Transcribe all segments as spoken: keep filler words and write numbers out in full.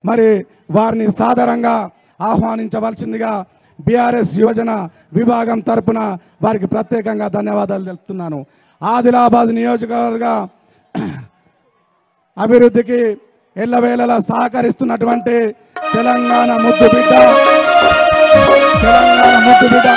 మరి వారిని సాదరంగా ఆహ్వానించవలసిందిగా బీఆర్ఎస్ యువజన విభాగం తరపున వారికి ప్రత్యేకంగా ధన్యవాదాలు తెలుపుతున్నాను. ఆదిలాబాద్ నియోజకవర్గ అభివృద్ధికి ఎల్లవేళలా సహకరిస్తున్నటువంటి తెలంగాణ ముద్దు బిడ్డ తెలంగాణ ముద్దు బిడ్డ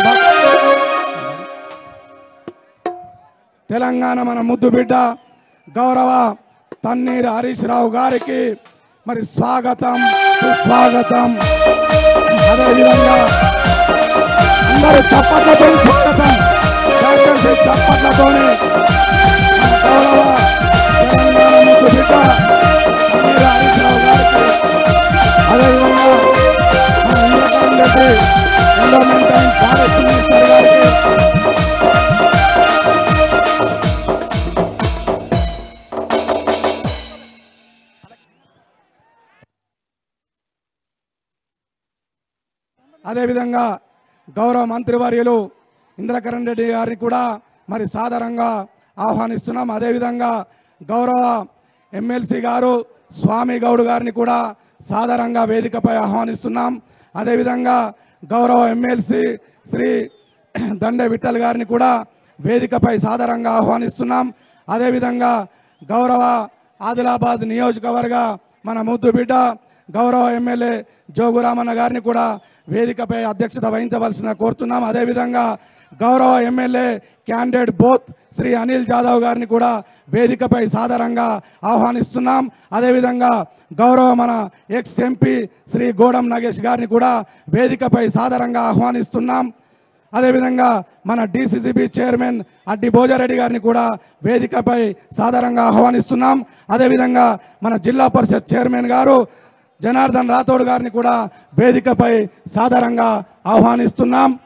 తెలంగాణ మన ముద్దు బిడ్డ గౌరవ తన్నీరు హరీష్ రావు గారికి మరి స్వాగతం సుస్వాగతం. అదేవిధంగా అందరూ చప్పట్లతో స్వాగతం దయచేసి చప్పట్లతోనే గౌరవ తెలంగాణ ముద్దు బిడ్డ తన్నీరు హరీష్ రావు గారికి, అదేవిధంగా మన Indrakaran Reddy environment and forest minister గారికి, అదేవిధంగా గౌరవ మంత్రివర్యులు ఇంద్రకరణ్ రెడ్డి గారిని కూడా మరి సాదరంగా ఆహ్వానిస్తున్నాం. అదేవిధంగా గౌరవ ఎమ్మెల్సీ గారు స్వామి గౌడ్ గారిని కూడా సాదరంగా వేదికపై ఆహ్వానిస్తున్నాం. అదేవిధంగా గౌరవ ఎమ్మెల్సీ శ్రీ దండే విఠల్ గారిని కూడా వేదికపై సాదరంగా ఆహ్వానిస్తున్నాం. అదేవిధంగా గౌరవ ఆదిలాబాద్ నియోజకవర్గ మన ముద్దు బిడ్డ గౌరవ ఎమ్మెల్యే జోగురామన్న గారిని కూడా వేదికపై అధ్యక్షత వహించవలసిన కోరుతున్నాం. అదేవిధంగా గౌరవ ఎమ్మెల్యే క్యాండిడేట్ బోత్ శ్రీ అనిల్ జాదవ్ గారిని కూడా వేదికపై సాదరంగా ఆహ్వానిస్తున్నాం. అదేవిధంగా గౌరవ మన ఎక్స్ ఎంపీ శ్రీ గోడం నగేష్ గారిని కూడా వేదికపై సాదరంగా ఆహ్వానిస్తున్నాం. అదేవిధంగా మన డిసిసిబి చైర్మన్ అడ్డి భోజారెడ్డి గారిని కూడా వేదికపై సాదరంగా ఆహ్వానిస్తున్నాం. అదేవిధంగా మన జిల్లా పరిషత్ చైర్మన్ గారు జనార్దన్ రాథోడ్ గారిని కూడా వేదికపై సాదరంగా ఆహ్వానిస్తున్నాం.